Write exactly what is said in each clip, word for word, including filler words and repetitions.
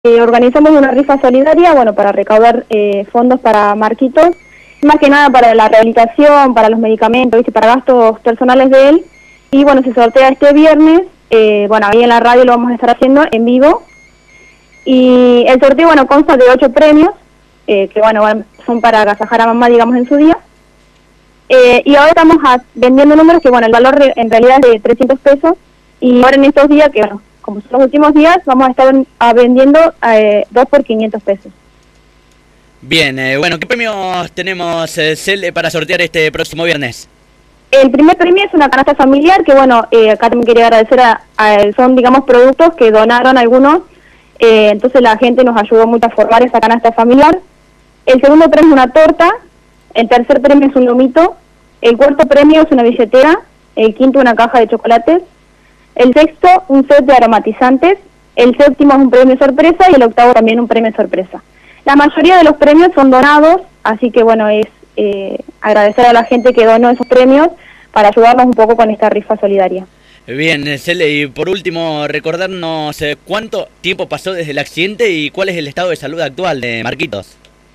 Eh, organizamos una rifa solidaria, bueno, para recaudar eh, fondos para Marquitos, más que nada para la rehabilitación, para los medicamentos, ¿viste? Para gastos personales de él. Y bueno, se sortea este viernes, eh, bueno, ahí en la radio lo vamos a estar haciendo en vivo. Y el sorteo, bueno, consta de ocho premios, eh, que bueno, son para agasajar a mamá, digamos, en su día. Eh, y ahora estamos a, vendiendo números que, bueno, el valor de, en realidad es de trescientos pesos. Y ahora en estos días, que bueno, como son los últimos días, vamos a estar a vendiendo eh, dos por quinientos pesos. Bien, eh, bueno, ¿qué premios tenemos, eh, Cel, para sortear este próximo viernes? El primer premio es una canasta familiar, que bueno, eh, acá también quería agradecer a, a, son, digamos, productos que donaron algunos, eh, entonces la gente nos ayudó mucho a formar esa canasta familiar. El segundo premio es una torta, el tercer premio es un lomito, el cuarto premio es una billetera, el quinto una caja de chocolates, el sexto un set de aromatizantes, el séptimo es un premio sorpresa y el octavo también un premio sorpresa. La mayoría de los premios son donados, así que bueno, es eh, agradecer a la gente que donó esos premios para ayudarnos un poco con esta rifa solidaria. Bien, Cele, y por último, recordarnos eh, cuánto tiempo pasó desde el accidente y cuál es el estado de salud actual de Marquitos.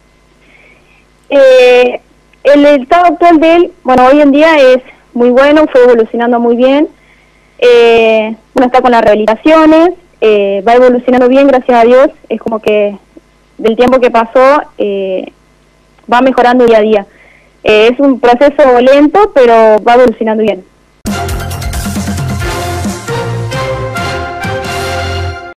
Eh, el estado actual de él, bueno, hoy en día es muy bueno, fue evolucionando muy bien. Eh, bueno, está con las rehabilitaciones, eh, va evolucionando bien, gracias a Dios. Es como que del tiempo que pasó eh, va mejorando día a día. Eh, es un proceso lento, pero va evolucionando bien.